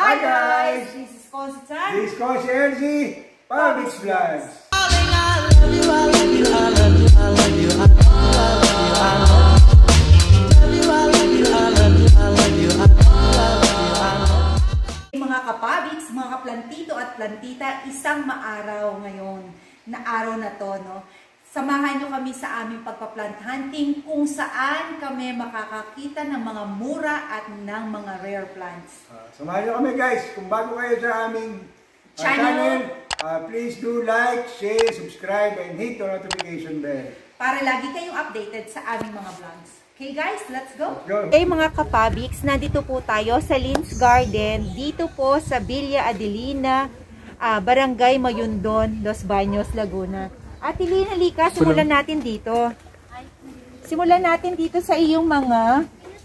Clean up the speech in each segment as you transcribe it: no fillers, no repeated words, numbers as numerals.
Hi guys! This is Cozy Tan. This is Cozy LG, Pabix Vlogs. Mga kapabix, mga kaplantito at plantita, isang maaraw ngayon na araw na to, no? Samahan nyo kami sa aming pagpa-plant hunting kung saan kami makakakita ng mga mura at ng mga rare plants. Samahan nyo kami guys, kung bago kayo sa aming channel, please do like, share, subscribe, and hit the notification bell. Para lagi kayong updated sa aming mga vlogs. Okay guys, let's go! Okay mga kapabix, nandito po tayo sa Lynn's Garden, dito po sa Villa Adelina, Barangay Mayundon, Los Baños, Laguna. Ate Lynn, halika, simulan natin dito. Simulan natin dito sa iyong mga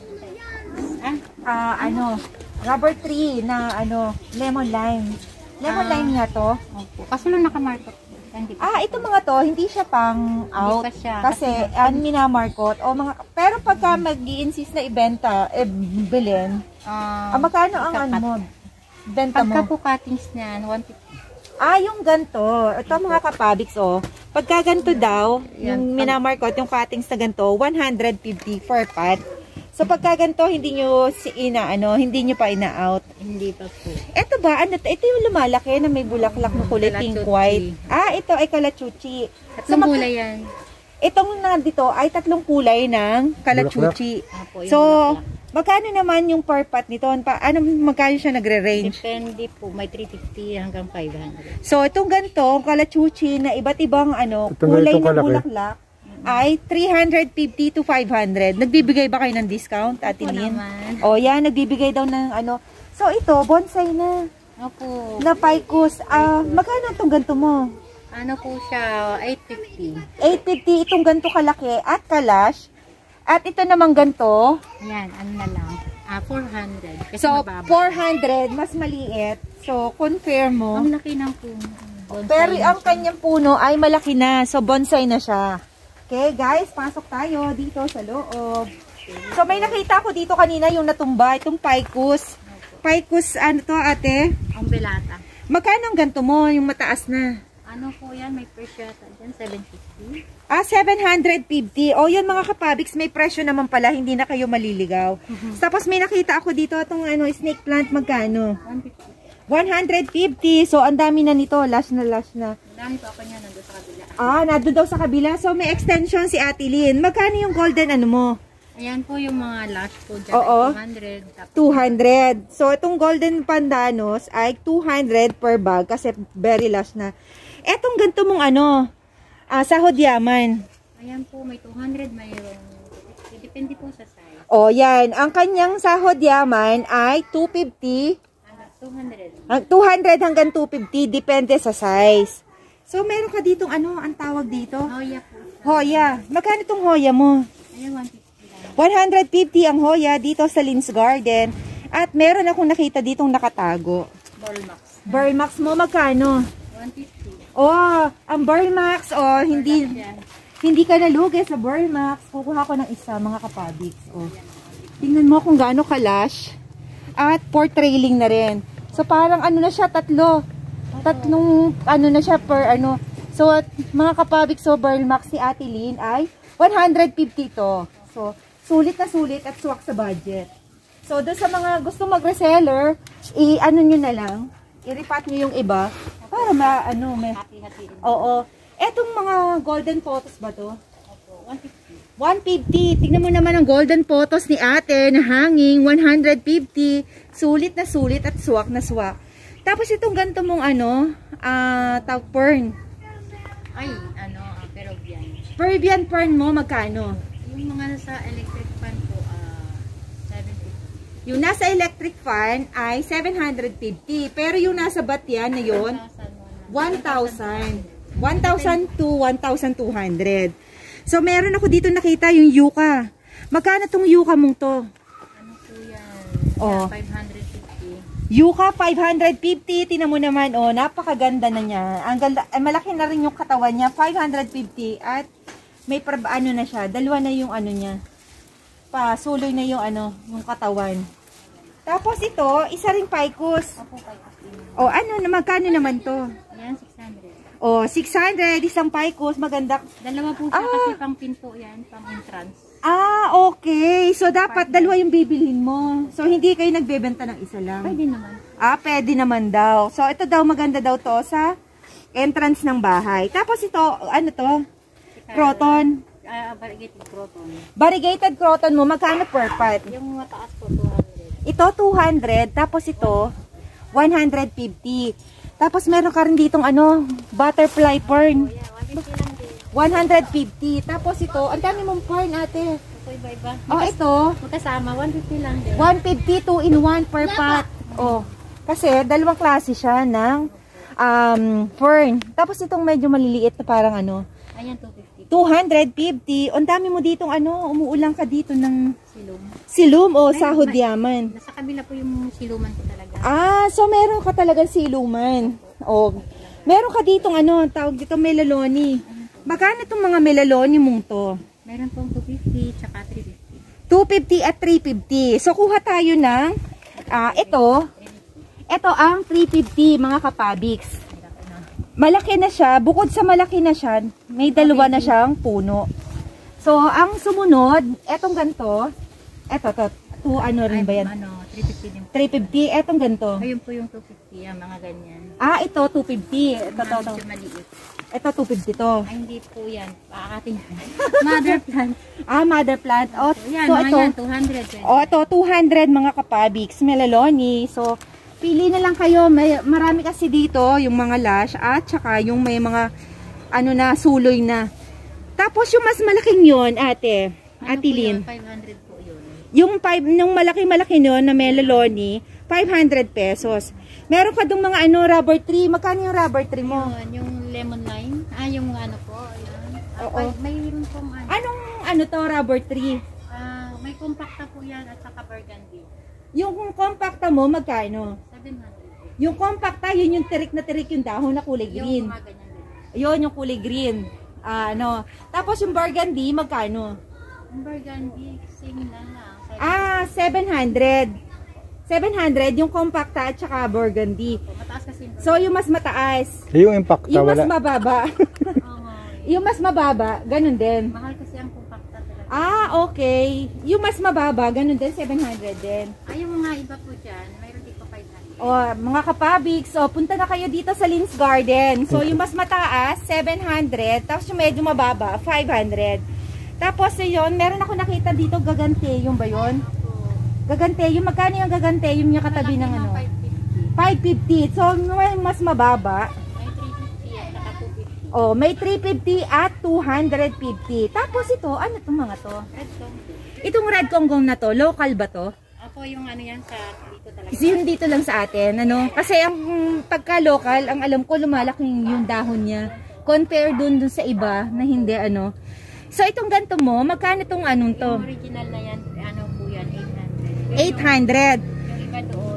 rubber tree na lemon lime. Lemon lime nga to. Kaso lang nakamarkot. Ito mga to, hindi siya pang out. Kasi minamarkot. Pero pagka mag-i-insist na ibenta, bilhin, magkano ang mo? Benta mo? Pagka po cuttings niyan, 150. Yung ganito. Ito mga kapabix, pagka ganito daw, yung minamarkot, yung cuttings na ganito, 150 per pot. So pagka ganito, hindi nyo hindi nyo pa ina-out. Hindi pa po. Ito ba? Ito yung lumalaki na may bulaklak na kulay pink white. Ito ay kalachuchi. Tatlong kulay yan. Itong nandito ay tatlong kulay ng kalachuchi. So, magkano naman yung per pot nito? Magkano siya nagre-range? Depende po. May 350 hanggang 500. So, itong ganito, kalachuchi na iba't ibang kulay ng bulaklak ay 350 to 500. Nagbibigay ba kayo ng discount, Ate Lynn? Yan, nagbibigay daw ng So, ito, bonsai na. Opo. Na ficus. Magkano itong ganito mo? Ano po siya? 850. 850 itong ganito kalaki at kalash. At ito naman ganito. Yan, na lang. 400. Kasi so, mababa. 400, mas maliit. So, confirm mo. Ang laki ng puno. Pero ang kanyang puno ay malaki na. So, bonsai na siya. Okay, guys, pasok tayo dito sa loob. So, may nakita ko dito kanina yung natumba. Itong ficus. Ficus, to, ate? Ang belata. Magkano ang ganito mo, yung mataas na? Ano po yan? May presyo yata dyan, 750. 750. Yun mga kapabix, may presyo naman pala, hindi na kayo maliligaw. Tapos may nakita ako dito, itong snake plant, magkano? 150. So, ang dami na nito, last na. Ang dami pa ako niya, nandun sa kabila. Nandun daw sa kabila. So, may extension si Ate Lynn. Magkano yung golden mo? Ayan po yung mga lash po dyan. Oo. 200. 200. So, itong golden pandanos ay 200 per bag kasi very last na. Etong ganito mong sahod yaman. Ayan po, may 200, mayroong. Depende po sa size. Yan. Ang kanyang sahod yaman ay 250. 200. 200 hanggang 250. Depende sa size. So, meron ka ditong ang tawag dito? Hoya po. Hoya. Magkano itong hoya mo? Ayan, 150. 150 ang hoya dito sa Lynn's Garden. At meron akong nakita ditong nakatago. Burlmax. Burlmax mo, magkano? 150. Ang Burlmax, hindi ka nalugi sa Burlmax. Kukuha ko ng isa, mga kapabix. Tingnan mo kung gaano kalash. At for trailing na rin. So, parang na siya, tatlong, na siya per So, mga kapabix, Burlmax si Ate Lynn ay 150 to. So, sulit na sulit at swak sa budget. So, doon sa mga gusto mag-reseller, nyo na lang, i-repat nyo yung iba, para Hati-hati. Etong mga golden photos ba to? 150. Tingnan mo naman ang golden photos ni ate na hanging, 150. Sulit na sulit at swak na swak. Tapos itong ganito mong fern. Ay, Peruvian. Peruvian fern mo, magkano? Yung mga nasa electric fan po, 750. Yung nasa electric fan ay 750. Pero yung nasa batyan na yun, 1,000. 1,000 to 1,200. So, meron ako dito nakita yung yuca. Magkano tong yuca mong to? Ano po yan? 550. Yuca, 550. Tinan mo naman, napakaganda na niya. Ang ganda, malaki na rin yung katawan niya. 550 at may na siya. Dalawa na yung niya. Pasuloy na yung yung katawan. Tapos ito, isa ring Picos. Opo, 5 O ano, magkano naman to? Ayan, 600. O, 600, isang Picos, maganda. Dalawa po siya kasi pang pinto yan, pang entrance. Ah, okay. So, dapat dalawa yung bibilhin mo. So, hindi kayo nagbebenta ng isa lang. Pwede naman. Ah, pwede naman daw. So, ito daw, maganda daw to sa entrance ng bahay. Tapos ito, ano to? Croton. Variegated croton. Variegated croton mo, magkano per pot? Yung mataas po, 200. Ito, 200. Tapos ito, 150. Tapos meron ka rin ditong ano, butterfly fern. Yeah, 150 lang din. 150. Tapos ito, ang dami mong fern, ate. Ito, iba-iba. Oh, ito, Magkasama, 150 lang din. 150, 2 in 1 per pot. Oh, kasi dalawang klase siya ng fern. Tapos itong medyo maliliit na parang ano, Ayan, 250. 250. Ang dami mo ditong ano, umuulang ka dito ng Silum. silum o sahod yaman. Nasa kabila po yung siluman ko talaga. Ah, so meron ka talagang siluman. O, meron ka ditong ano, tawag dito melaloni. Magkano itong mga melaloni mong to? Meron pong 250, tsaka 350. 250 at 350. So, kuha tayo ng, ito ang 350 mga kapabiks. Malaki na siya. Bukod sa malaki na siya, may dalawa na siyang puno. So, ang sumunod, etong ganito, ano rin ba yan? Ano, 350 din. 350, etong ganito. Ayun po yung 250, mga ganyan. Ah, ito, 250. Ito. Medyo maliit. Ito, 250 to. Ay, hindi po yan. Paakatin yan. Mother plant. Ah, mother plant. O, Yan, so, mga ito, yan, 200. o, ito, 200 mga kapabiks, melaloni. So, pili na lang kayo. Marami kasi dito, yung mga lash, at saka yung may mga, ano na, suloy na. Tapos, yung mas malaking yun, ate, Atilin. 500 po yun. Yung malaki-malaki nun na melaloni, 500 pesos. Meron ka dong mga ano, rubber tree. Magkano yung rubber tree mo? Yun, yung lemon lime. Ah, yung ano po. Ayan. Oo. Mayroon pong ano. Anong ano to, rubber tree? May compacta po yan at saka burgundy. Yung compacta mo, magkano? 700. Yung compacta, yun yung tirik na tirik yung dahon na kulay green. Yung mga ganyan din. Yun, yung kulay green. Tapos yung burgundy, magkano? Yung burgundy, same lang lang. 700. 700, yung compacta at saka burgundy. Mataas kasi yung So, yung mas mataas. Yung impacta Yung mas wala. mababa. Yung mas mababa, ganun din. mahal kasi ang compacta talaga. Ah, okay. Yung mas mababa, ganun din, 700 din. Ay, yung mga iba po dyan, mayroon dito 500. O, mga kapabiks, so, punta na kayo dito sa Lynn's Garden. So, yung mas mataas, 700. Tapos yung medyo mababa, 500. Tapos, yun, meron ako nakita dito, gagante. Yung ba yun? Gagante. Yung magkano yung gagante? Yung niya katabi ng ano? 550. So, may mas mababa. May 350 at saka 250. Oh, may 350 at 250. Tapos ito, ano itong mga to? Red Congo. Itong red conggong na to, local ba to? Ako yung ano yan sa dito talaga. Kasi yun dito lang sa atin, ano? Kasi ang pagka-local, ang alam ko, lumalaki yung dahon niya. Compare dun sa iba na hindi, ano. So, itong ganito mo, magkano itong anong to? Yung original na yan, ano po yan, 800. 800. Yung iba doon,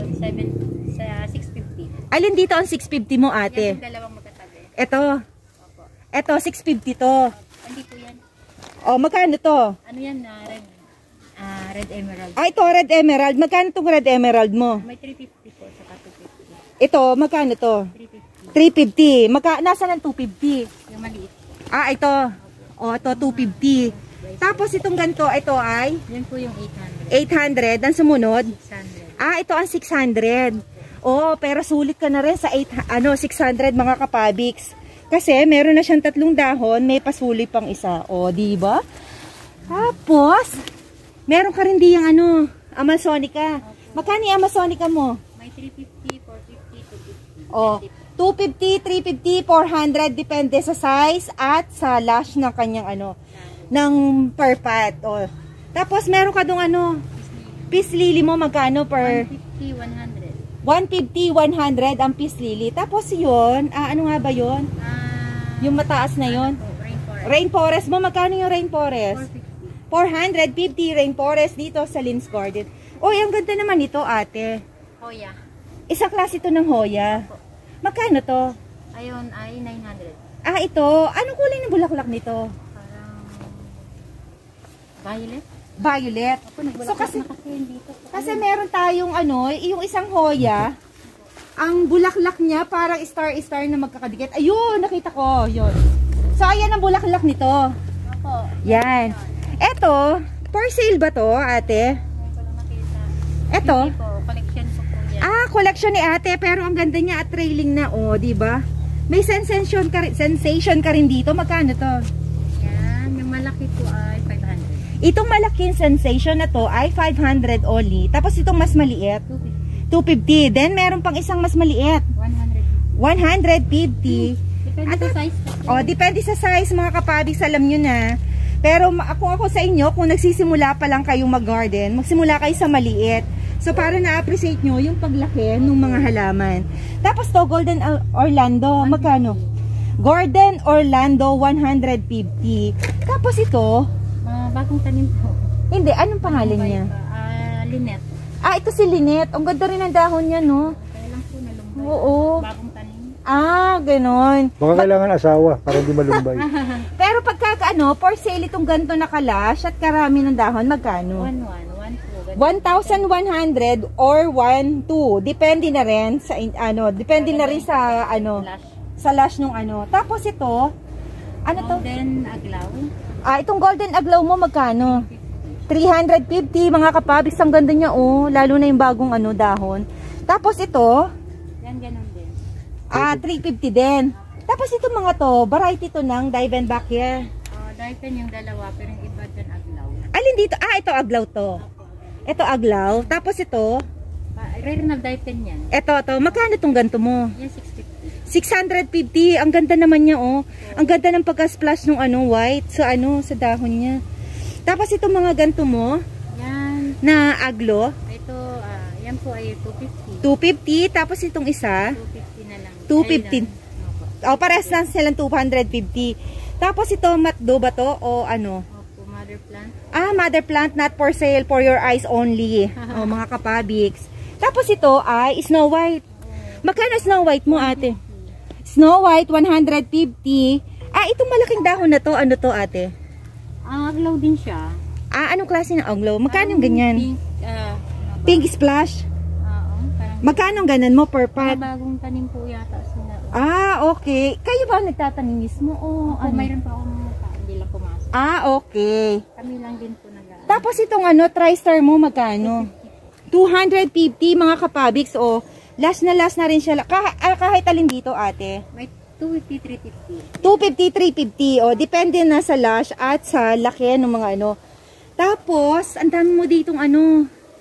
650. Alin dito ang 650 mo, Yan ate? yung dalawang magkatabi. Ito. Opo. Ito, 650 to. Hindi po yan. O, magkano to? Ano yan na red emerald. Ah, ito, red emerald. Magkano itong red emerald mo? May 350 po, saka 250. Ito, magkano to? 350. 350. Nasaan ang 250? Yung maliit. Ah, ito. O, ito, 250. Tapos itong ganito, ito ay Yan po yung 800. 800. Ang sumunod? 600. Ah, ito ang 600. Oh, pero sulit ka na rin sa 600 mga kapabiks. Kasi meron na siyang 3 dahon, may pasuli pang isa. O, di ba? Tapos, meron ka rin diyang Amazonica. Magkano yung Amazonica mo? May 350, 450, 250. Oh, 250, 350, 400 depende sa size at sa lash ng kanyang ng per pot. Oh. Tapos meron ka dong peace lily mo magkano per 150, 100. 150, 100 ang peace lily. Tapos yun, ano nga ba yun? Yung mataas na yun? Rainforest. Rainforest mo, magkano yung rainforest? 450 rainforest dito sa Lynn's Garden. Oh, ang ganda naman ito, ate. Hoya. Isang klase ito ng Hoya. Magkano to? Ayun ay 900. Ah, ito. Anong kulay ng bulaklak nito? Parang violet. Violet. So kasi kasi meron tayong ano, yung isang Hoya, ang bulaklak niya parang star-star na magkakadikit. Ayun, nakita ko, yun. So ayan ang bulaklak nito. Opo. Yan. Eto, for sale ba to, ate? Ngayon ko lang nakita. Eto? Hindi po, collection po po yan. Ah, collection ni ate, pero ang ganda niya at trailing na, oh, di ba? May sensation ka rin dito. Magkano to? Yan, yung malaki po ay 500. Itong malaking sensation na to ay 500 only. Tapos itong mas maliit, 250. Then meron pang isang mas maliit, 150. Depende sa size kasi. Oh, depende sa size mga kapabiks, alam nyo na. Pero kung ako sa inyo, kung nagsisimula pa lang kayong mag-garden, magsimula kayo sa maliit. So para na-appreciate nyo yung paglaki ng mga halaman. Tapos to, Golden Orlando, magkano? Golden Orlando, 150. Tapos ito, Bagong tanim po. hindi, anong pangalan niya? Lynette. Ah, ito si Lynette. Ang ganda rin ang dahon niya, no? Kaya lang po nalumbay. Oo. Bagong tanim. Ah, ganon. Baka kailangan asawa para hindi malumbay. Pero pagka ano, for sale itong ganito na kalash at karami ng dahon, magkano? 1,100 or 1,200. Depende na rin sa ano, depende na rin sa ano, sa lash nung ano. Tapos ito, ano to? Golden aglaw. Ah, itong golden aglaw mo magkano? 350 mga kapabiks, ang ganda niya oh, lalo na yung bagong ano dahon. Tapos ito, Yan, ganun din. 350 din. Tapos ito mga to, variety to ng Diamondback here. Daipen yung dalawa, pero yung iba dyan aglaw. Alin dito? Ah, ito aglaw to. Ito aglaw. Tapos ito, Rare na daipen yan. ito. Magkano itong ganito mo? Yan, 650. 650. Ang ganda naman niya oh. Ang ganda ng pagka-splash ng ano, white sa ano, sa dahon niya. Tapos itong mga ganito mo Yan. na aglo, Ito, yan po ay 250. 250. Tapos itong isa, 250 na lang. 250. Ayun lang. Opo. oh, pares lang silang 250. Tapos ito, matdo ba to o ano? Opo, mother plant. Ah, mother plant, not for sale, for your eyes only. Oh, mga kapabiks. Tapos ito ay Snow White. Magkano Snow White mo, ate? Snow White, 150. Ah, itong malaking dahon na to, ano to, ate? Aglaw din siya. Ah, anong klase ng aglaw? Magkano yung ganyan? Pink, Pink splash? parang Magkano ang ganan mo per pot? bagong tanim po yata sila. Ah, okay. Kayo ba nagtatanim mismo? O Opo, ano? mayroon pa akong mukha, hindi lang pumasok. Ah, okay. Kami lang din po Tapos itong ano, TriStar mo, magkano? 250 mga kapabiks. O, last na rin siya. Kahit alin dito, ate? May 250, 350. 250, 350. O, depende na sa lash at sa laki ng mga ano. Tapos, ang dami mo ditong ano,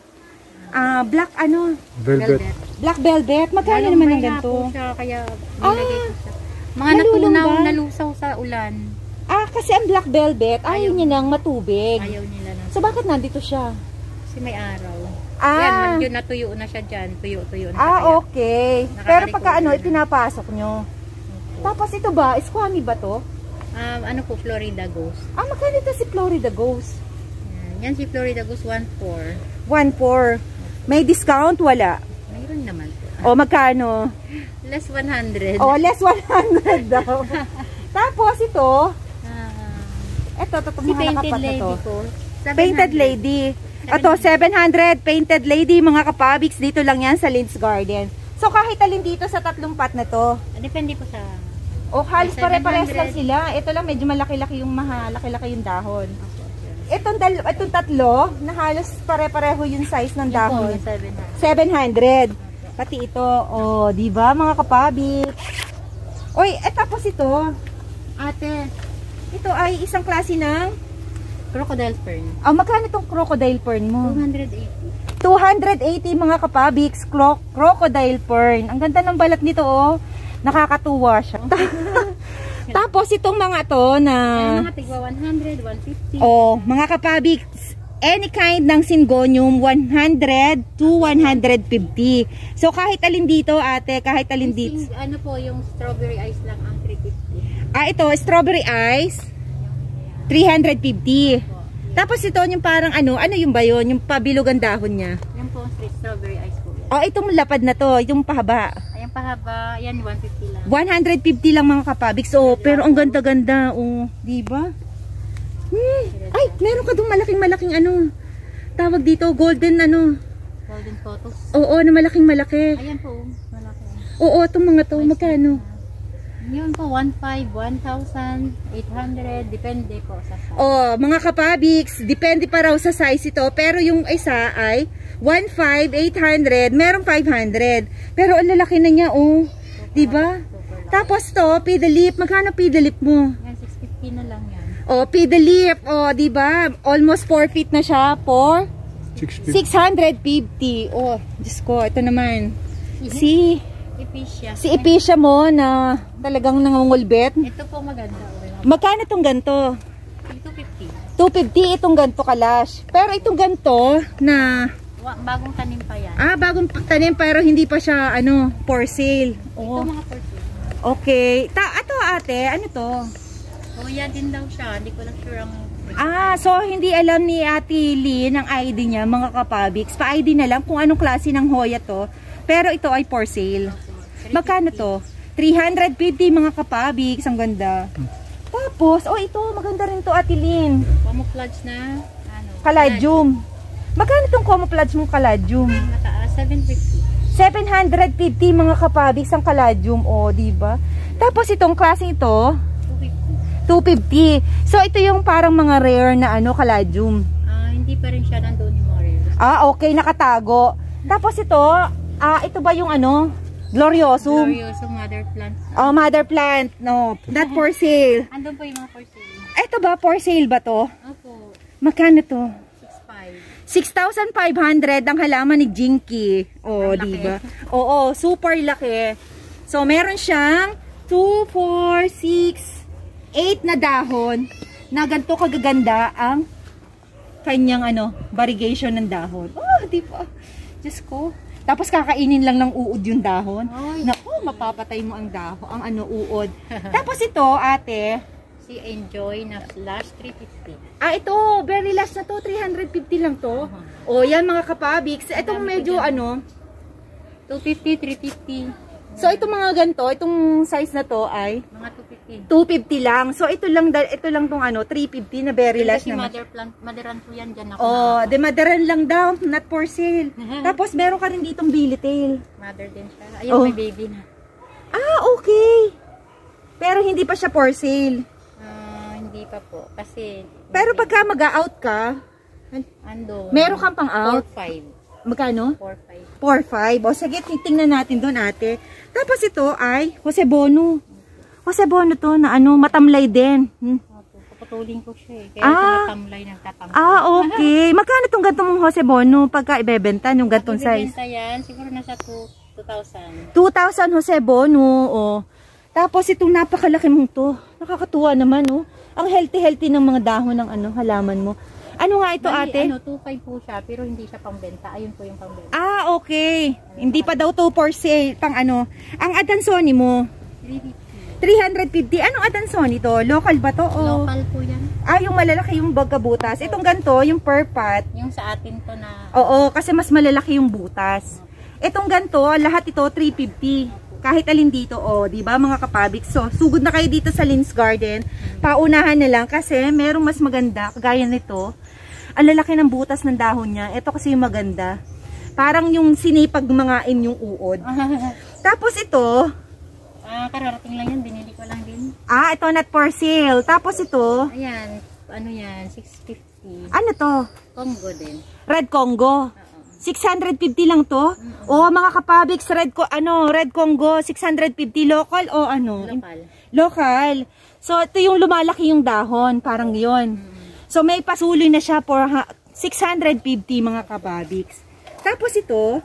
black ano, Velvet. black velvet. Magkano naman ang ganito? Po siya, kaya nilagay ko siya. Mga nalulunaw, nalusaw sa ulan. Ah, kasi ang black velvet, ayaw niya nang matubig. Ayaw nila na. So, bakit nandito siya? Kasi may araw. Ah, Yan, natuyo na siya dyan. Tuyo-tuyo na. ah, kaya. okay. Pero pagka ano, ipinapasok nyo. Tapos ito ba, squammy ba to? Ano po, Florida Ghost. Ah, magkano ito si Florida Ghost? Yan si Florida Ghost 1.4. 1.4. May discount? Wala. Mayroon naman po. O, magkano? Less 100. O, less 100 daw. Tapos ito, ito, Si mga Painted nakapat na Lady to. po. 700. Painted Lady. Ito, 700. Painted Lady, mga kapabiks. Dito lang yan sa Lynn's Garden. So, kahit alin dito sa tatlong pot na to. Depende po sa... O, halos 700. pare-pares lang sila. Ito lang, medyo malaki-laki yung laki-laki yung dahon. Itong tatlo, na halos pare-pareho yung size ng Yun po, dahon. yung 700. 700. Pati ito, oh, di ba mga kapabiks? Oy, tapos ito, ate, ito ay isang klase ng, Crocodile Fern. magkano itong crocodile fern mo? 280. 280 mga kapabiks, crocodile fern. Ang ganda ng balat nito, oh. Nakakatuwa siya. Tapos itong mga to na... Yan, mga tigwa 100, 150. Oh, mga kapabiks, any kind ng syngonium, 100 to 150. So, kahit alin dito, ate, kahit alin dito. Ano po, yung strawberry ice lang ang 350. Ah, ito, strawberry ice, 350. Tapos ito, yung parang ano yung ba yun? Yung pabilog ang dahon niya. Yan po, strawberry ice po. Oh, itong lapad na to, yung pahaba. Ayan pahaba, yan 150 lang. 150 lang mga kapabiks. Oh, pero ang ganda-ganda. Oh, di ba? Ay, meron ka dong malaking ano. Tawag dito, golden ano. Golden photos. Oo, na malaki. Ayan po, malaki. Oo, itong mga to, magkano? Yun po, 1,500, 1,800, depende po sa size. Oh, mga kapabiks, depende pa raw sa size ito. Pero yung isa ay 1,500, 800, merong 500. Pero ang lalaki na niya, oh. Diba? Tapos to, Pidalip. Magkano Pidalip mo? Yan, 650 na lang yan. Oh, Pidalip. Oh, diba? Almost 4 feet na siya for 650. Oh, Diyos ko, ito naman. Si Epicia mo na talagang nangungulbet. Ito po maganda. Magkano itong ganto? 250 250. itong ganto, Kalash. Pero itong ganto na Bagong tanim pa yan. bagong tanim pero hindi pa siya ano, for sale. Ito mga purchase. Okay. Ato ate, ano to? Kuya din daw siya. Hindi ko lang sure ang... So hindi alam ni Ate Lynn ang ID niya, mga kapabiks. Pa-ID na lang kung anong klase ng Hoya to. Pero ito ay for sale. Magkano to? 350 mga kapabiks. Ang ganda. Tapos, ito, maganda rin to, Ate Lynn. Camouflage na, Caladium. Magkano itong camouflage mong Caladium? 750. 750 mga kapabiks ang Caladium. Diba? Tapos itong klaseng ito, 250. So, ito yung parang mga rare na Caladium. Hindi pa rin siya nandun yung Morel. Okay, nakatago. Tapos ito ba yung Gloriosum? Gloriosum mother plant. Mother plant. No, not for sale. Andun po yung mga for sale. Ito ba, for sale ba to? Opo. Magkano to? 6,500. 6,500 ang halaman ni Jinky. Ang Diba? Oo, super laki. So, meron siyang 2, 4, 6, 8 na dahon na ganito kagaganda ang kanyang variegation ng dahon. Diba? Diyos ko. Tapos kakainin lang ng uod yung dahon. Naku, mapapatay mo ang dahon, ang uod. Tapos ito, ate, Si Enjoy na last 350. ito, very last na to, 350 lang to. Yan mga kapabiks. Itong medyo 250, 350. So itong mga ganito, itong size na to ay Mga 250 lang. So ito lang tong 350 na very last naman. naman. Mother plant, madaran po yan dyan ako. Madaran lang daw, not for sale. Tapos meron ka rin ditong bilitail. Mother din siya. Ayun, may baby na. Okay. Pero hindi pa siya for sale. Hindi pa po. Kasi... Pero pagka mag-out ka, meron kang pang-out? 4,500. Magkano? 4,500. 4,500. Sige, titingnan natin doon, ate. Tapos ito ay Jose Bono. Jose Bono to na matamlay din. Papatulin ko siya eh. Kaya sa matamlay nagtatamlay. Okay. Magkano itong gantong Jose Bono pagka ibebenta yung gantong size? Ibebenta yan, siguro nasa 2,000. 2,000 Jose Bono. Tapos itong napakalaki mong to. Nakakatuwa naman, Ang healthy ng mga dahon ng halaman mo. Ano nga ito, ate? 2,500 po siya, pero hindi siya pangbenta. Ayun po yung pangbenta. Okay. Hindi pa daw to for sale. Ang Adansoni mo? 350. Anong Adansoni to? Local ba to? Local po yan. Yung malalaki yung bagkabutas. Itong ganto, yung purpat. Yung sa atin to na... Oo, kasi mas malalaki yung butas. Itong ganto, lahat ito 350. Kahit alin dito, di ba mga kapabik? So, sugod na kayo dito sa Lynn's Garden. Paunahan na lang kasi merong mas maganda, kagaya nito. Ang lalaki ng butas ng dahon niya. Ito kasi yung maganda. Parang yung sinipag mangain yung uod. Tapos ito, kararating lang yan, binili ko lang din. ito not for sale. Tapos ito, ayan, yan, 650. Ano to? Congo din. Red Congo. 650 lang to? Mga kapabiks, Red Congo, 650 local o Local. So ito yung lumalaki yung dahon, parang yon. So may pasuloy na siya for 650 mga kapabiks. Tapos ito,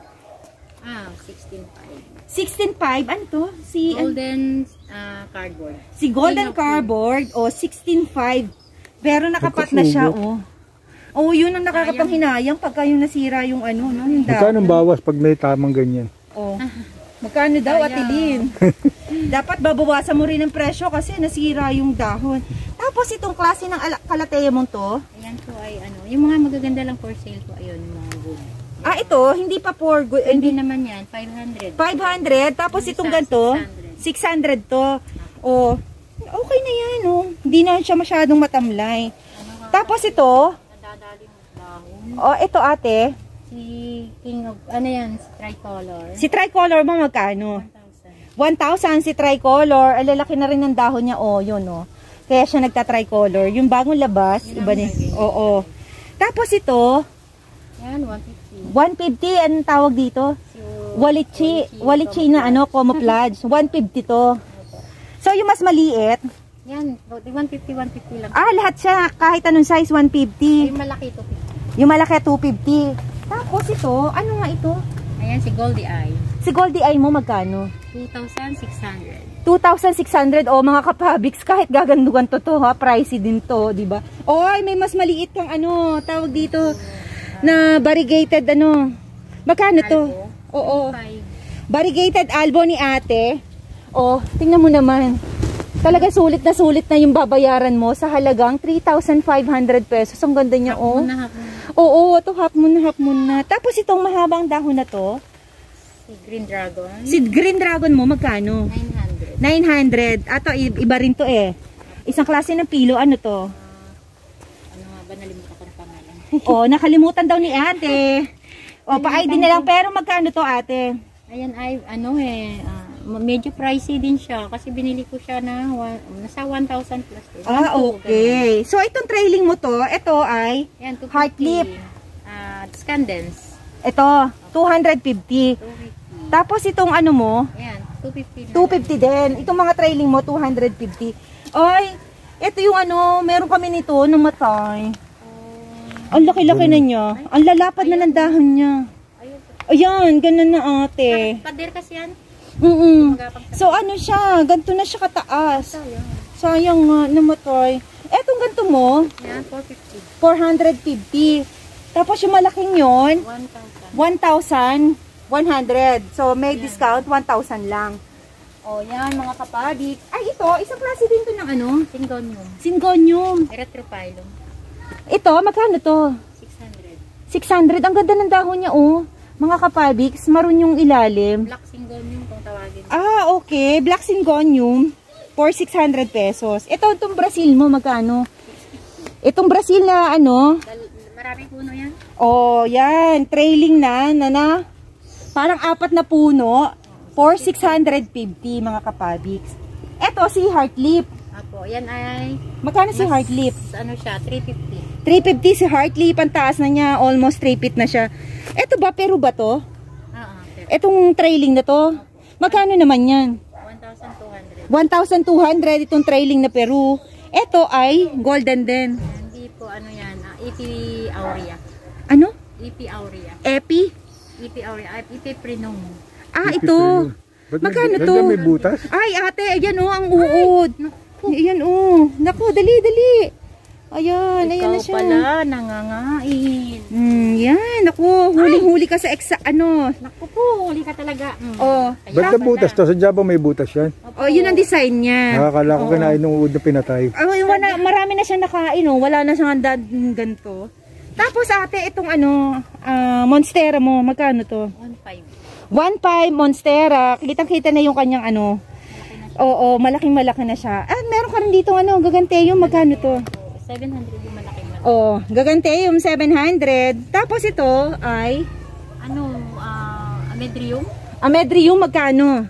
16.5. Ano to? Golden cardboard. Si Golden Cardboard 16.5. Pero nakapat na siya, yun ang nakakapanghinayang pagka yung nasira yung yung dahon. Magkano bawas pag may tamang ganyan? Magkano daw, Ate Lynn? Dapat babawasan mo rin ang presyo kasi nasira yung dahon. Tapos itong klase ng kalateya mong to? Ayan po ay yung mga magaganda lang for sale po, ayun, yung mga good. Ito, hindi pa for good. Hindi naman yan, 500. 500, tapos itong ganito, 600 to. Okay na yan, Hindi na siya masyadong matamlay. Tapos ito, Nadadali mo dahon. oh, ito ate, Si King of, ano yan, si Tricolor. si tricolor mo magkano? 1,000 1,000. si tricolor. Ang lalaki na rin ng dahon niya. Oh, yun oh. Kaya siya nagta-tricolor. Yung bagong labas, Yun iba ang ni. lagi. Oo. Tapos ito, Yan, 150. 150 anong tawag dito? So, Walichi na ano, camouflage. 150 to. So yung mas maliit, yan, 150 lang. lahat siya kahit anong size 150. Yung malaki, 250. Yung malaki 250. Tapos ito, ano nga ito? Ayan, si Goldie Eye. Si Goldie Eye mo magkano? 2,600. 2,600 o mga kapabiks, kahit gagandugan to ha, pricey din to, di ba? Oy, may mas maliit kang ano, tawag dito na variegated ano. Magkano to? Albo. Oo. 5. Variegated albo ni ate. Oh, tingnan mo naman. Talaga sulit na yung babayaran mo sa halagang 3,500 pesos. Ang ganda niya, oh. Oo, ito half moon na. Tapos itong mahabang dahon na to, Si Green Dragon. si Green Dragon mo magkano? 900. 900. Ato, iba rin to eh. Isang klase ng pilo. Ano to? Ano nga ba, nalimutan ko ng pangalan. Oh, nakalimutan daw ni ate. O, pa-ID na lang. Pero magkano to ate? Ayan ay, ano medyo pricey din siya. Kasi binili ko siya na nasa 1,000 plus. Okay. So, itong trailing mo to, ito ay Ayan, 250. heart clip. Scandence. Ito, 250. 250. Tapos itong ano mo, Ayan, 250 na 250 din. Itong mga trailing mo, 250. Ay, ito yung ano, meron kami nito, namatay. Ang laki-laki na niya. Ang lalapad na ng dahon niya. Ayan, ganun na ate. Pader kasi yan. So ano siya, ganito na siya kataas. Sayang nga, namatay. Etong ganito mo, Ayan, 450. 450. Tapos yung malaking yon 1,000. 1,100. So may discount, 1,000 lang. O yan mga kapadik. Ay ito, isang klase din to ng ano? Syngonium. Syngonium. Erythrophyllum. Ito, magkano to? 600. 600. Ang ganda ng dahon niya oh. Mga kapabiks, maroon yung ilalim. Black Syngonium kung tawagin. Okay. Black Syngonium for 600 pesos. Ito, itong Brazil mo, magkano? Itong Brazil na ano? Maraming puno yan. Oh, yan. Trailing na. Parang 4 na puno for 650 mga kapabiks. Ito, si Heart Lip. Apo, yan ay... Magkano si Heart Lip? Ano siya? 350. 350 si Heart Lip. Ang taas na niya. Almost 3 feet na siya. Ito ba, Peru ba to? Itong trailing na to? Magkano naman yan? 1,200. 1,200 itong trailing na Peru. Ito ay golden din. Hindi po, ano yan? EP Aurea. Ano? EP Aurea. Epi? EP Aurea. EP Prenum. Ito. Magkano to? May butas? Ay, ate, ayan o, ang uod. Ayan o. Naku, dali. Ayan, ayan na siya. Ikaw pala, nangangain. Yan, naku, huling-huli ka sa Naku po, huli ka talaga. Oh. Ba't na butas to? Sa Java may butas yan? Oh, yun ang design niya. Nakakala ko kinain ng uod na pinatay. Marami na siya nakain, oh. Wala na siyang ganito. Tapos ate, itong Monstera mo, magkano to? 1,500. 1,500 Monstera. Kitang-kita na yung kanyang Oo, malaking-malaki na siya. Meron ka rin dito Gaganteum, magkano to? 700 yung malaki. Oh, Gaganteum 700. Tapos ito ay Amedrium? Amedrium magkano?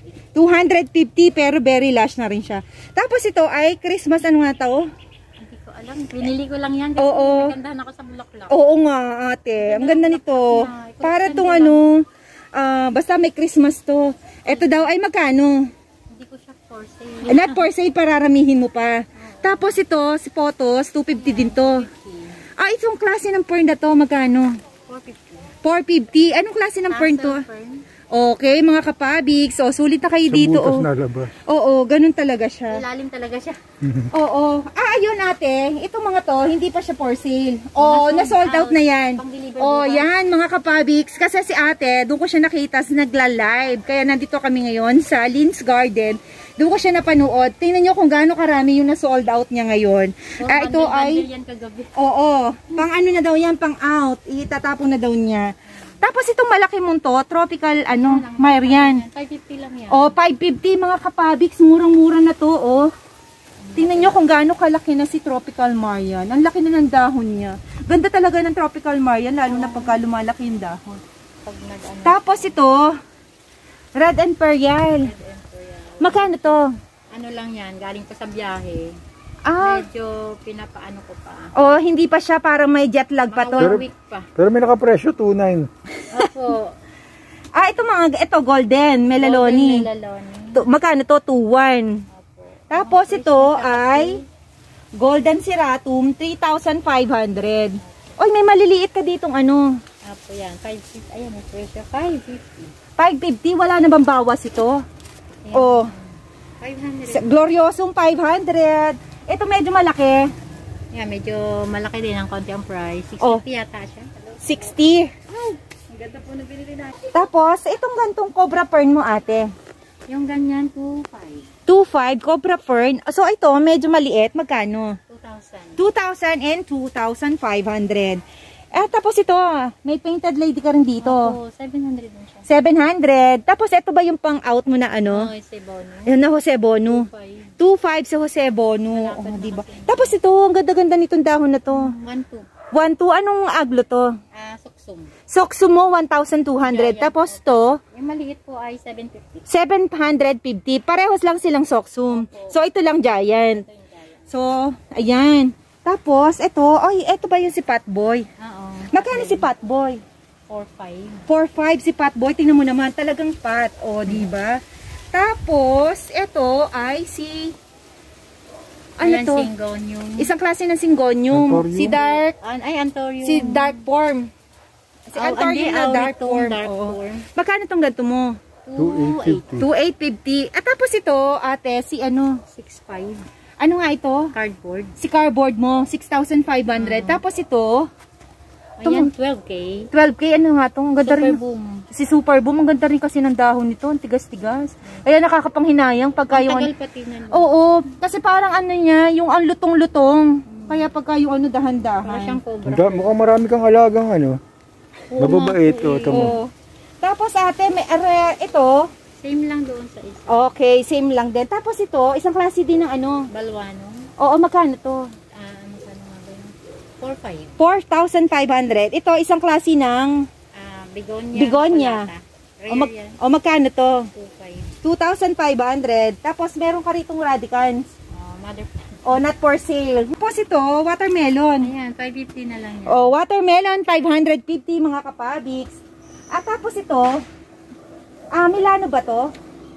250 pero very lush na rin siya. Tapos ito ay Christmas nga to? Hindi ko alam. Pinili ko lang yan. Oo. Nagandahan ako sa bulaklak. Oo nga ate. Ang ganda nito. Para itong basta may Christmas to. Ito daw ay magkano? Hindi ko siya for sale. Not for sale, pararamihin mo pa. Tapos ito, si Photos, 250 din to. Itong klase ng fern na to, magkano? 450. Anong klase ng fern to? Okay, mga kapabiks. So, sulit na kayo dito. Sa butas na labas. Oo, ganun talaga siya. Ilalim talaga siya. Oo. Ayun ate, itong mga to, hindi pa siya for sale. Na-sold out na yan. Yan, mga kapabiks. Kasi si ate, doon ko siya nakita sa nagla-live. Kaya nandito kami ngayon sa Lynn's Garden. Doon ko siya napanood. Tingnan nyo kung gaano karami yung na-sold out niya ngayon. Ito ay... pang ano na daw yan, pang out. Itatapon na daw niya. Tapos itong malaki mong to, tropical Marian. 550 lang yan. 550 mga kapabiks, murang-mura na to, Tingnan nyo kung gaano kalaki na si Tropical Marian. Ang laki na ng dahon niya. Ganda talaga ng Tropical Marian, lalo na pagka lumalaki yung dahon. Pag nag-ano, Tapos ito, Red Imperial. Magkano to? ano lang yan, galing pa sa biyahe. Ah, Medyo pinapaano ko pa. oh, hindi pa siya, parang may jet lag pa Mga 1 to. week pa. Pero may nakapresyo, 2.9. Opo. Ah, ito golden, melaloni. Melaloni. Magkano to? 2.1. Opo. Tapos ito ay Golden Seratum, 3,500. Oy, may maliliit ka ditong ano. Opo yan, 550. Ayan, may presyo, 550. 550, wala na bang bawas ito? Ayan. Oh, 500. Gloriosum 500. Ito medyo malaki. Yan, medyo malaki din ang konti ang price. 650 Oh. yata siya. 60. Ang ganda po na binili natin. Tapos, itong gantong Cobra Fern mo, ate. Yung ganyan, 2,500. 2.5 Cobra Fern. So, ito, medyo maliit. Magkano? 2,000. 2,000 and 2,500. Tapos ito, may painted lady ka rin dito. Opo, 700 din siya. 700. Tapos, ito ba yung pang-out mo na ano? Oh, isi bono. Yan na Jose Bono. 2,500. 2.5 sa Jose Bono. Oh, diba? Tapos ito, ang ganda-ganda nitong dahon na to. 1,200. 1.2, anong aglo to? Suksum. Soksumo, 1,200. Tapos to, Yung maliit po ay 750. 750. Parehos lang silang soksum. So, ito lang giant. Ito yung gaya. So, ayan. Tapos, ito, ito ba yung si Patboy? Oo. Magkano si Patboy? 4,500. 4.5 si Patboy. Tingnan mo naman, talagang pat. O, diba? Tapos, ito ay si... Ano Ayan, to? Syngonium. Isang klase ng Syngonium. Antorium. Si Dark. Antorium. Si Dark Form. Si Oh, Antorium na Dark Form. Dark Oo. form. Magkano itong ganito mo? 2,850. 2,850. At tapos ito, ate, si ano? 6,500. Ano nga ito? Cardboard. Si cardboard mo, 6,500. Tapos ito, Ayan, 12K. 12K. Ano nga ito? Ang ganda Super rin. boom. Si Super Boom, ang ganda rin kasi ng dahon nito. Ang tigas-tigas. Kaya nakakapanghinayang pagka Ang yung... tagal pati na. Oo, kasi parang ano niya, yung ang lutong-lutong. Kaya pagka yung ano Para dahan-dahan. siyang cobra. Mukhang marami kang alagang ano. Oo, Mababait. nga po Ito mo. Oo. Tapos ate, ito, Same lang doon sa isa. okay, same lang din. Tapos ito, isang klase din ng ano. Balwano. Oo, magkano to? Ano ka nga ba yun? 4,500. 4,500. Ito, isang klase ng Begonia. Begonia. Palata. Rare yan. magkano to? 2,500. 2,500. Tapos meron ka ritong radicans. Mother plant. Not for sale. Tapos ito, watermelon. Ayan, 550 na lang yan. Watermelon, 550 mga kapabiks. At tapos ito, Milano ba to?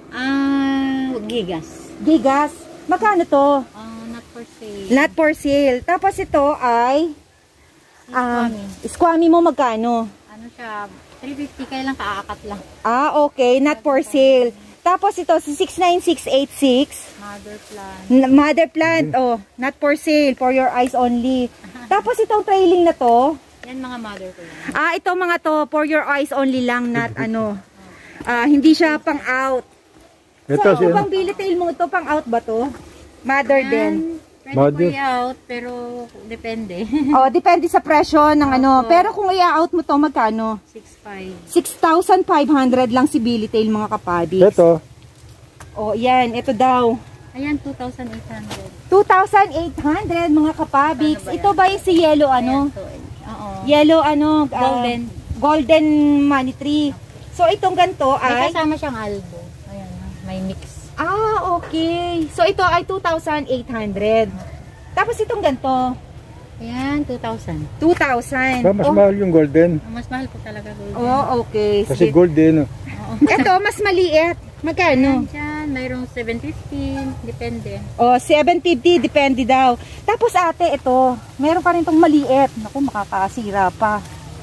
Gigas. Gigas. Magkano to? Not for sale. Not for sale. Tapos ito ay squammy mo magkano? Ano siya, 350 kailang kaakat lang. Okay, not for sale. Tapos ito si 69686. Mother plant. Mother plant, not for sale, for your eyes only. Tapos itong trailing na to, Yan mga mother ko yan. ito mga to, for your eyes only lang, not hindi siya pang out. Ito So, upang billy tail mo ito, pang out ba to? Mother din. Pwede Mother. po i-out, pero depende. Depende sa presyo ng ano. Pero kung i-out mo to, magkano? 6,500. 6,500 lang si billy tail mga kapabis. Ito. Yan, ito daw. Ayan, 2,800. 2,800 mga kapabix. Ano ba yan? Ito ba yung si yellow ano? Ayan, oo. Yellow Golden. Golden money tree. So itong ganto May ay kasama siyang albo. Ayan, may mix. okay. So ito ay 2,800. Tapos itong ganto, Ayan, 2,000. 2,000. Mas mahal yung golden. Mas mahal po talaga golden. Okay. Kasi Sige. golden. Ito mas maliit. Magkano? Diyan, mayroong 750. Depende. 750 depende daw. Tapos ate, ito, meron pa rin tong maliit. Naku, makakasira pa.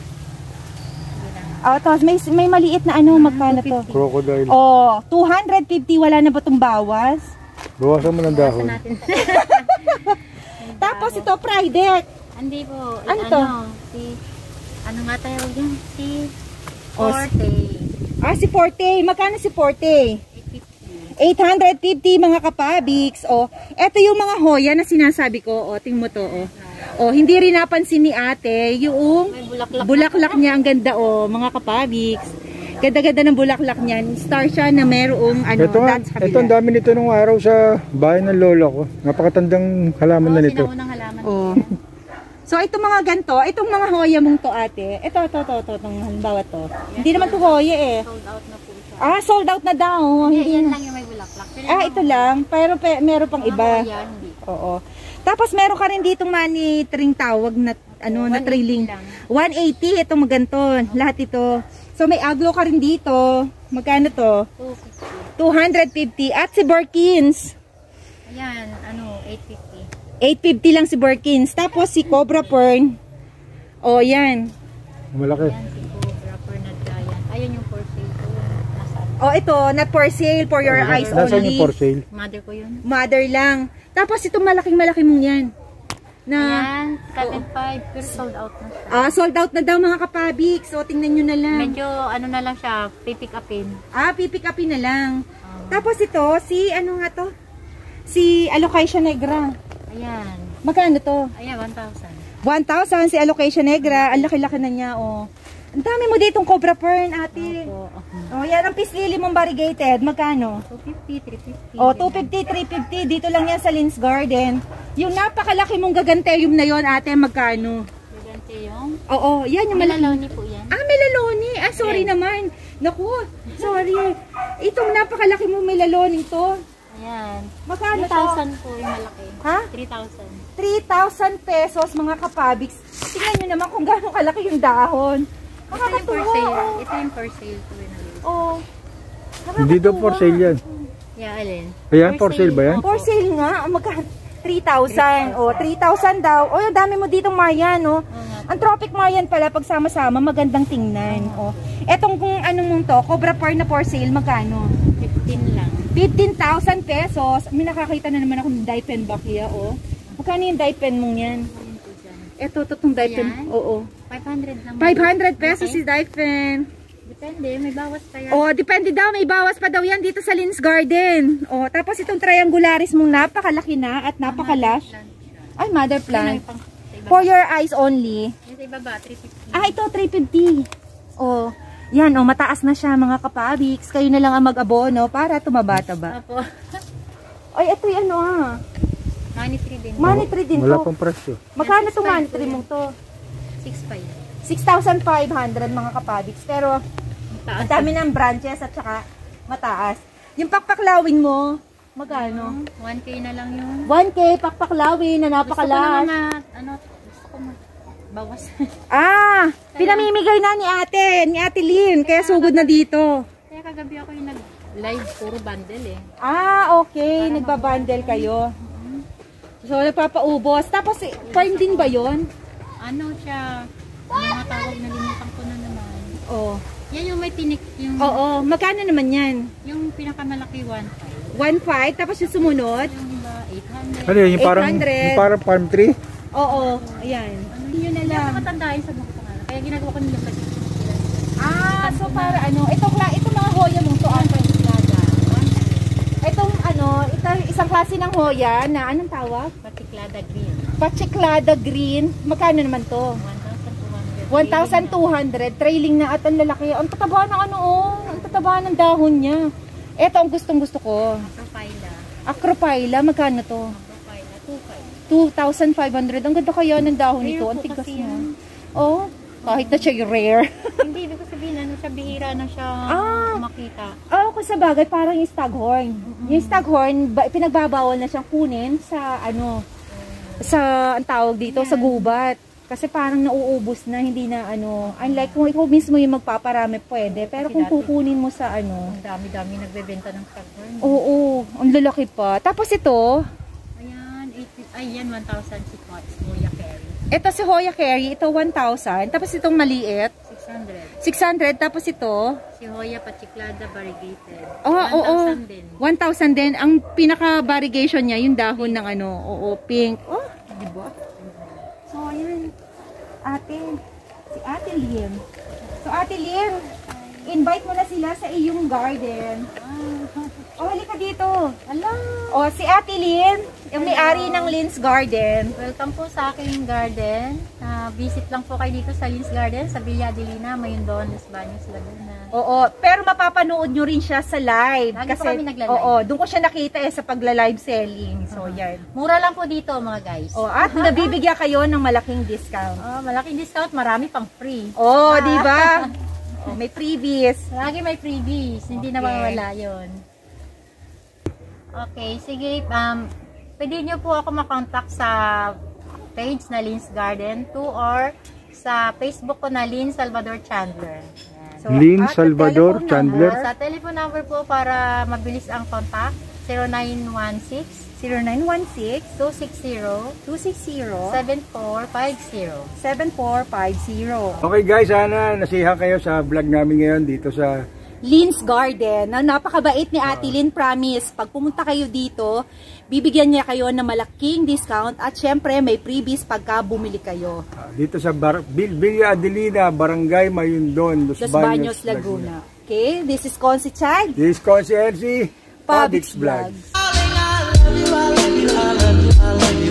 Tapos may maliit na ano, magkano to? Crocodile. 250, wala na ba itong bawas? Bawasan mo ng dahon. Bawasan natin. Tapos ito, Pride. Hindi po. Ano to? Ano nga tayo yan? Si Oh, Forte. Si Forte. Magkano si Forte? 850. 850 mga kapabiks. Ito yung mga hoya na sinasabi ko. Tingnan mo to. Hindi rin napansin ni ate yung May bulaklak. bulaklak niya. Ang ganda mga kapabiks. Ganda-ganda ng bulaklak niyan. Star siya na merong ano, Ito nga, dots sa kabila. ito ang dami nito nung araw sa bahay ng lolo ko. Napakatandang halaman na nito. Sinaunang halaman. Oh. So, itong mga ganito, itong mga hoya mong to, ate. Ito, itong halimbawa to. Hindi naman to hoya eh. Sold out na po siya. Ah, sold out na daw. Hindi Yan na. lang yung may bulaklak. Ah, ito lang. Pero meron pang iba. Hoya, hindi. Oo. Tapos meron ka rin ditong monitoring tawag na ano na 180 trailing. lang. 180 itong maganto, lahat ito. So may aglo ka rin dito. Magkano to? 250 at si Birkins. Ayan, ano, 850. 850 lang si Birkins. Tapos si Cobra Fern. Oh, yan. Malaki. Ayan, si Cobra, Fernand Giant. Ayun yung for sale ko. Nasaan? Oh, ito, not for sale, for your eyes Nasaan only. yung for sale? Mother ko yun. Mother lang. Tapos itong malaking-malaki mong yan. Na Ayan, 7.5. Pero sold out na siya. sold out na daw mga kapabik. So tingnan nyo na lang. Medyo, ano na lang siya, pipick upin. Pipick upin na lang. Tapos ito, si ano nga to? Si Alocasia Negra. Ayan. Magkano to? Ayan, 1,000. 1,000 si Alocasia Negra. Ang laki-laki na niya, oh. Ang dami mo ditong Cobra Fern, ate. Opo. Oh, yan ang pislili mong variegated. Magkano? 250, 350. Oh, 250, 350. Dito lang yan sa Lynn's Garden. Yung napakalaki mong gaganteum na yon, ate, magkano? Gagante yung... Oo, yan yung malaki. Malalawni po yan. Melaloni. Sorry Yes. naman. Naku, sorry. Itong napakalaki mong melaloning to. Ayan. Magkano to? 3,000 po yung malaki. Ha? 3,000. 3,000 pesos mga kapabiks. Tingnan nyo naman kung gaano kalaki yung dahon. Ito yung for Nakakatuwa. sale. Oh. Ito yung for sale po yun. Oh. Hindi daw for sale yan. Yeah, alin? Ayan, for sale ba yan? Opo. For sale nga. Magkano? 3,000. Oh, 3,000 daw. Oh, ang dami mo ditong Marian, no? Ang tropic Marian pala, pag sama-sama, magandang tingnan. Oh. Etong kung anong mong to, Cobra Fern na for sale, magkano? 15 lang. 15,000 pesos. May nakakita na naman ako ng Daipen Bakia, oh. Magkano yung Daipen mong yan? Ayun po dyan. Eto, totong Daipen. Ayan. Oo. 500 lang. 500 pesos Okay. si Daipen. Depende, may bawas pa yan. Oh, depende daw, may bawas pa daw yan dito sa Lynn's Garden. Oh, tapos itong triangularis mong napakalaki na at napakalash. Ay, mother plant. For your eyes only. Yung sa ibaba, 350. Ito 350. Oh, yan oh, mataas na siya mga kapabiks. Kayo na lang ang mag-abono para tumaba-taba. Opo. Ay, ito yung ano Money tree din. money tree din Wala to. pang presyo. Magkano itong 6,500 money tree mong to? 6.5. 6,500 mga kapabiks. Pero, ang dami ng branches at saka mataas. Yung pakpaklawin mo, magkano? 1K na lang yung... 1K pakpaklawin na Gusto ko naman napakalash. gusto ko bawas. Pinamimigay na ni Ate Lynn, kaya sugod na dito. Kaya kagabi ako yung nag-live, puro bundle eh. Okay, nagbabundle kayo. So, nagpapaubos. Tapos, farm din ba yon? Ano siya, ano nga tawag, nalimutan ko na naman. Oh. Yan yung may tinik, yung, Oo, magkano naman yan? yung pinakamalaki 1.5. 1.5, tapos yung sumunod? Yung iba, 800. Ano yun? Yung parang, 800. yung parang farm tree? Oo, ayan. Yun na Hindi lang. ako matandaan sa mga pangalan. Kaya ginagawa ko nila sa So para ano, ito mga hoya mong to, itong ano, isang klase ng hoya na anong tawag? Patiklada green. Pachiklada green. Magkano naman to? 1,200. 1,200. Trailing na at ang lalaki. Ang tataba ng ano, ang tataba ng dahon niya. Ito ang gustong-gusto ko. Prophyla. Acrophylla, magkano to? Prophyla, 2,500. Ang ganda kaya ng dahon Rare nito. po Ang tigas kasi niya. yan. Oh, kahit na siya yung rare. Hindi, ibig ko sabihin, ano siya, bihira na siya makita. Kung sa bagay, parang yung staghorn. Yung staghorn, pinagbabawal na siyang kunin sa ano, sa, ang tawag dito, sa gubat. Kasi parang nauubos na, hindi na ano, unlike kung ikaw mismo yung magpaparami, pwede. Pero kung kukunin mo sa ano, Ang dami-dami nagbebenta ng staghorn. oo, ang lalaki pa. Tapos ito, Ayan, 1,000 si Hoya Carry. ito si Hoya Carry, ito 1,000. Tapos itong maliit, 600. 600. Tapos ito, Si Hoya Patiklada Variegated. oo, 1,000 din. 1,000 din. Ang pinaka-variegation niya, yung dahon ng ano, oo, pink. Oh, di ba? So, ayan. Si Ate Lynn. So, Ate Lynn, invite mo na sila sa iyong garden. Oh, halika dito. Alam. Oh, si Ate Lynn, yung may-ari ng Lynn's Garden. Welcome po sa aking garden. Visit lang po kayo dito sa Lynn's Garden, sa Villa Adelina, Mayundon, Los Baños, Laguna. Oo, pero mapapanood nyo rin siya sa live. Lagi po kami nagla-live. Oo, doon ko siya nakita sa pagla-live selling. So, yan. Mura lang po dito mga guys. Oh, at nabibigyan kayo ng malaking discount. Malaking discount, marami pang free. Oh, di ba? Oh, may freebies. Lagi may freebies, hindi na mawala yun. Okay, sige. Pwede nyo po ako makontak sa page na Lynn's Garden 2 or sa Facebook ko na Lynn Salvador Chandler. So, Lynn at Salvador telephone Chandler. number, Sa telephone number po para mabilis ang contact, 0916 0916 260 260 7450. 7450. Okay guys, sana nasiha kayo sa vlog namin ngayon dito sa Lynn's Garden. Napakabait ni Ate Lynn, promise. Pag pumunta kayo dito, bibigyan niya kayo ng malaking discount at syempre may freebies pagka bumili kayo. dito sa Villa Adelina, Barangay Mayundon, Los Baños, Laguna. Okay, this is Consi Chad. This is Consi LC, Publix Vlogs. Vlogs.